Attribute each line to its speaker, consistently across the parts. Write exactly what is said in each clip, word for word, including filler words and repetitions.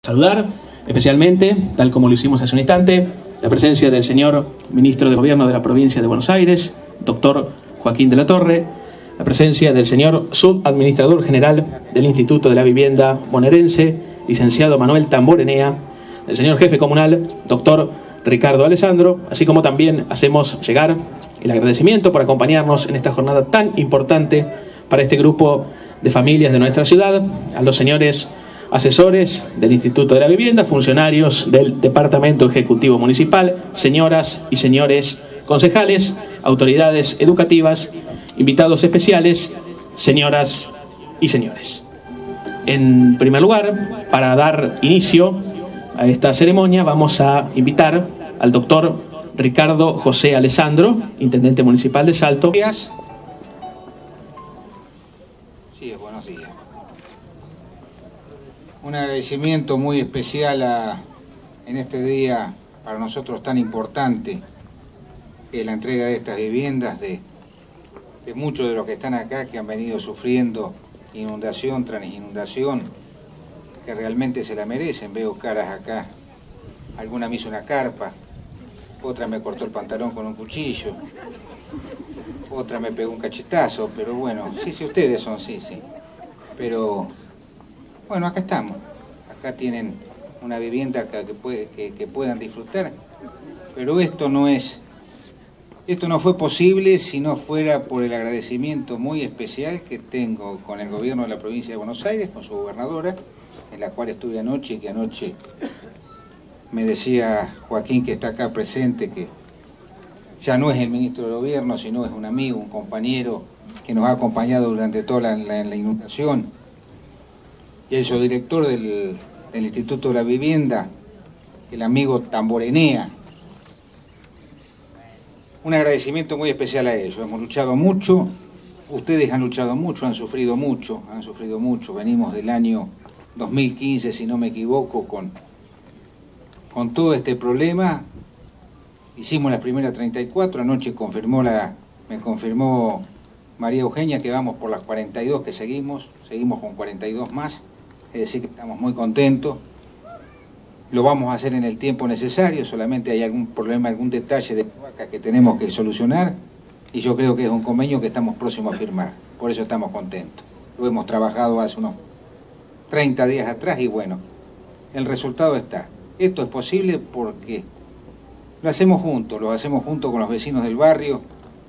Speaker 1: Saludar especialmente, tal como lo hicimos hace un instante, la presencia del señor Ministro de Gobierno de la Provincia de Buenos Aires, doctor Joaquín de la Torre, la presencia del señor Subadministrador General del Instituto de la Vivienda Bonaerense, licenciado Manuel Tamborenea, del señor Jefe Comunal, doctor Ricardo Alessandro, así como también hacemos llegar el agradecimiento por acompañarnos en esta jornada tan importante para este grupo de familias de nuestra ciudad, a los señores asesores del Instituto de la Vivienda, funcionarios del Departamento Ejecutivo Municipal, señoras y señores concejales, autoridades educativas, invitados especiales, señoras y señores. En primer lugar, para dar inicio a esta ceremonia, vamos a invitar al doctor Ricardo José Alessandro, Intendente Municipal de Salto.
Speaker 2: Buenos días. Sí, buenos días. Un agradecimiento muy especial a, en este día para nosotros tan importante, que es la entrega de estas viviendas de, de muchos de los que están acá, que han venido sufriendo inundación tras inundación, que realmente se la merecen. Veo caras acá, alguna me hizo una carpa, otra me cortó el pantalón con un cuchillo, otra me pegó un cachetazo, pero bueno, sí, sí, ustedes son, sí, sí. Pero, bueno, acá estamos. Acá tienen una vivienda acá que, puede, que, que puedan disfrutar. Pero esto no es, esto no fue posible si no fuera por el agradecimiento muy especial que tengo con el gobierno de la provincia de Buenos Aires, con su gobernadora, en la cual estuve anoche y que anoche me decía Joaquín, que está acá presente, que ya no es el ministro de Gobierno, sino es un amigo, un compañero que nos ha acompañado durante toda la, la, la inundación. Y el subdirector del, del Instituto de la Vivienda, el amigo Tamborenea. Un agradecimiento muy especial a ellos. Hemos luchado mucho, ustedes han luchado mucho, han sufrido mucho, han sufrido mucho. Venimos del año dos mil quince, si no me equivoco, con, con todo este problema. Hicimos las primeras treinta y cuatro, anoche confirmó la, me confirmó María Eugenia que vamos por las cuarenta y dos que seguimos, seguimos con cuarenta y dos más, es decir que estamos muy contentos. Lo vamos a hacer en el tiempo necesario, solamente hay algún problema, algún detalle de vaca que tenemos que solucionar, y yo creo que es un convenio que estamos próximos a firmar, por eso estamos contentos. Lo hemos trabajado hace unos treinta días atrás y bueno, el resultado está. Esto es posible porque lo hacemos juntos, lo hacemos junto con los vecinos del barrio,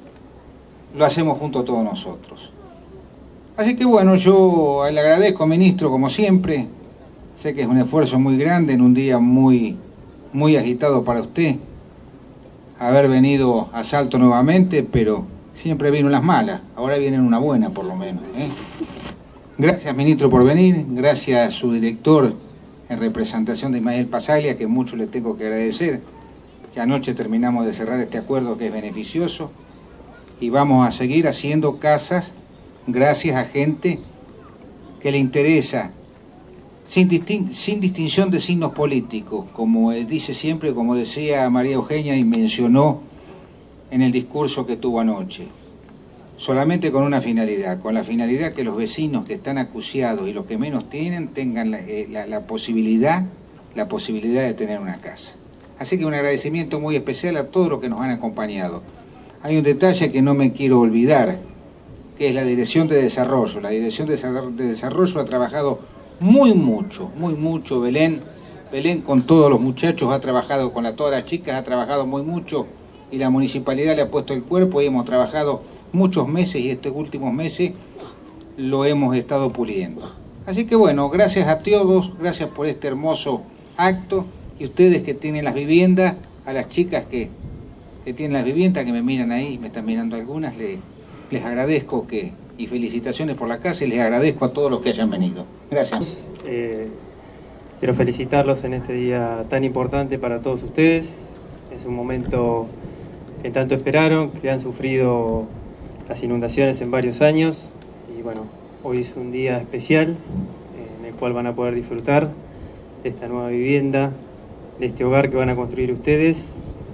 Speaker 2: lo hacemos junto a todos nosotros. Así que bueno, yo le agradezco, ministro, como siempre. Sé que es un esfuerzo muy grande en un día muy, muy agitado para usted, haber venido a Salto nuevamente, pero siempre vino las malas, ahora vienen una buena por lo menos, ¿eh? Gracias, ministro, por venir, gracias a su director en representación de Ismael Pasaglia, que mucho le tengo que agradecer, que anoche terminamos de cerrar este acuerdo que es beneficioso, y vamos a seguir haciendo casas gracias a gente que le interesa, sin, distin sin distinción de signos políticos, como dice siempre, como decía María Eugenia y mencionó en el discurso que tuvo anoche, solamente con una finalidad, con la finalidad que los vecinos que están acuciados y los que menos tienen tengan la, eh, la, la posibilidad, la posibilidad de tener una casa. Así que un agradecimiento muy especial a todos los que nos han acompañado. Hay un detalle que no me quiero olvidar, que es la Dirección de Desarrollo. La Dirección de Desarrollo ha trabajado muy mucho, muy mucho. Belén, Belén con todos los muchachos ha trabajado, con la, todas las chicas ha trabajado muy mucho, y la municipalidad le ha puesto el cuerpo y hemos trabajado muchos meses, y estos últimos meses lo hemos estado puliendo. Así que bueno, gracias a todos, gracias por este hermoso acto, y ustedes que tienen las viviendas, a las chicas que, que tienen las viviendas, que me miran ahí, me están mirando algunas, les, les agradezco que, y felicitaciones por la casa, y les agradezco a todos los que hayan venido. Gracias.
Speaker 3: Eh, quiero felicitarlos en este día tan importante para todos ustedes. Es un momento que tanto esperaron, que han sufrido las inundaciones en varios años, y bueno, hoy es un día especial en el cual van a poder disfrutar de esta nueva vivienda, de este hogar que van a construir ustedes,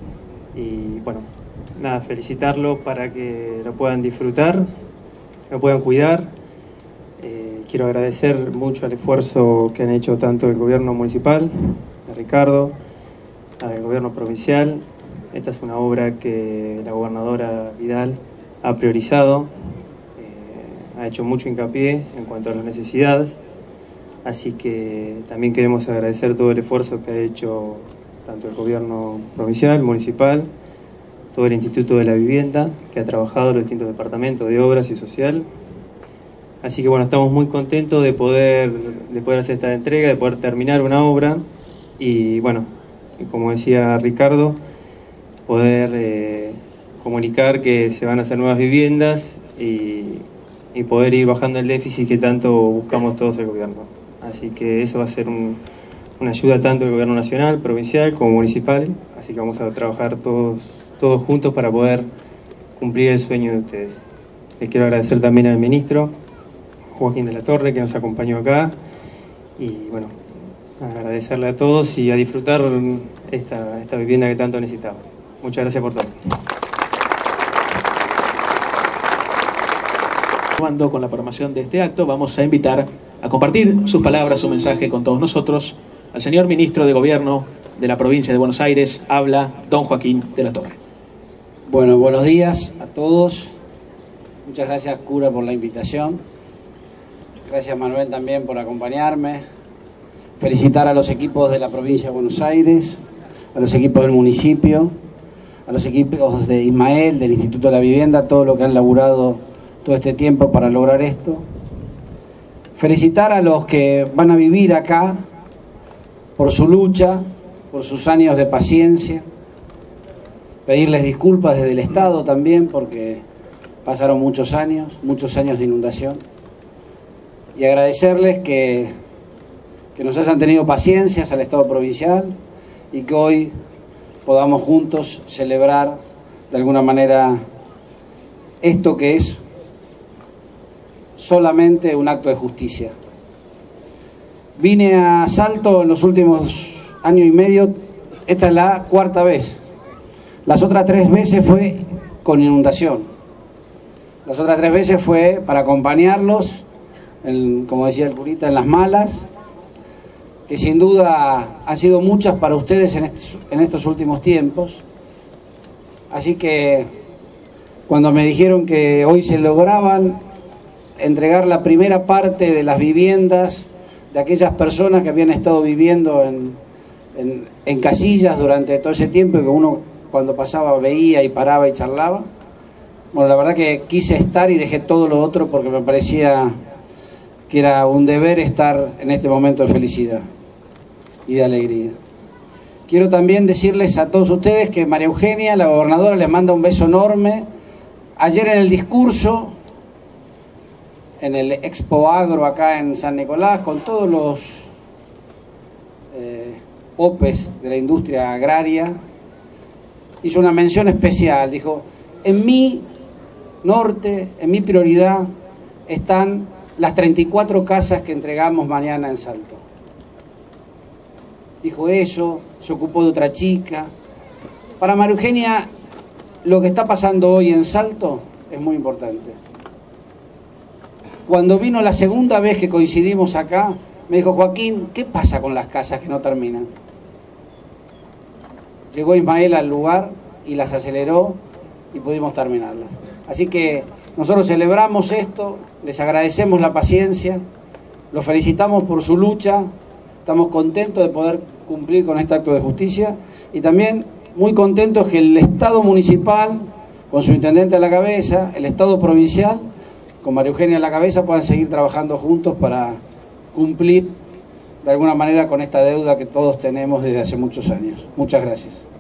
Speaker 3: y bueno, nada, felicitarlos para que lo puedan disfrutar, lo puedan cuidar. Eh, quiero agradecer mucho el esfuerzo que han hecho tanto el gobierno municipal, de Ricardo, al gobierno provincial. Esta es una obra que la gobernadora Vidal ha priorizado, eh, ha hecho mucho hincapié en cuanto a las necesidades, así que también queremos agradecer todo el esfuerzo que ha hecho tanto el gobierno provincial, municipal, todo el Instituto de la Vivienda, que ha trabajado en los distintos departamentos de obras y social. Así que bueno, estamos muy contentos de poder, de poder hacer esta entrega, de poder terminar una obra y bueno, como decía Ricardo, poder eh, comunicar que se van a hacer nuevas viviendas y, y poder ir bajando el déficit que tanto buscamos todos el gobierno. Así que eso va a ser un, una ayuda tanto del gobierno nacional, provincial como municipal, así que vamos a trabajar todos, todos juntos para poder cumplir el sueño de ustedes. Les quiero agradecer también al ministro Joaquín de la Torre, que nos acompañó acá, y bueno, agradecerle a todos y a disfrutar esta, esta vivienda que tanto necesitamos. Muchas gracias por todo.
Speaker 1: Continuando con la programación de este acto, vamos a invitar a compartir sus palabras, su mensaje con todos nosotros al señor Ministro de Gobierno de la Provincia de Buenos Aires. Habla don Joaquín de la Torre.
Speaker 4: Bueno, buenos días a todos. Muchas gracias, cura, por la invitación. Gracias, Manuel, también por acompañarme. Felicitar a los equipos de la Provincia de Buenos Aires, a los equipos del municipio, a los equipos de Ismael, del Instituto de la Vivienda, todo lo que han laburado todo este tiempo para lograr esto. Felicitar a los que van a vivir acá por su lucha, por sus años de paciencia. Pedirles disculpas desde el Estado también, porque pasaron muchos años, muchos años de inundación. Y agradecerles que, que nos hayan tenido paciencia al Estado provincial y que hoy podamos juntos celebrar de alguna manera esto que es solamente un acto de justicia. Vine a Salto en los últimos años y medio, esta es la cuarta vez. Las otras tres veces fue con inundación. Las otras tres veces fue para acompañarlos, en, como decía el curita, en las malas, que sin duda han sido muchas para ustedes en estos, en estos últimos tiempos. Así que cuando me dijeron que hoy se lograban entregar la primera parte de las viviendas de aquellas personas que habían estado viviendo en, en, en casillas durante todo ese tiempo y que uno cuando pasaba veía y paraba y charlaba, bueno, la verdad que quise estar y dejé todo lo otro porque me parecía que era un deber estar en este momento de felicidad y de alegría. Quiero también decirles a todos ustedes que María Eugenia, la gobernadora, les manda un beso enorme. Ayer en el discurso, en el Expo Agro acá en San Nicolás, con todos los eh, popes de la industria agraria, hizo una mención especial. Dijo, en mi norte, en mi prioridad, están las treinta y cuatro casas que entregamos mañana en Salto. Dijo eso, se ocupó de otra chica. Para María Eugenia, lo que está pasando hoy en Salto es muy importante. Cuando vino la segunda vez que coincidimos acá, me dijo, Joaquín, ¿qué pasa con las casas que no terminan? Llegó Ismael al lugar y las aceleró y pudimos terminarlas. Así que nosotros celebramos esto, les agradecemos la paciencia, los felicitamos por su lucha, estamos contentos de poder cumplir con este acto de justicia y también muy contentos que el Estado municipal, con su intendente a la cabeza, el Estado provincial, con María Eugenia a la cabeza, puedan seguir trabajando juntos para cumplir de alguna manera con esta deuda que todos tenemos desde hace muchos años. Muchas gracias.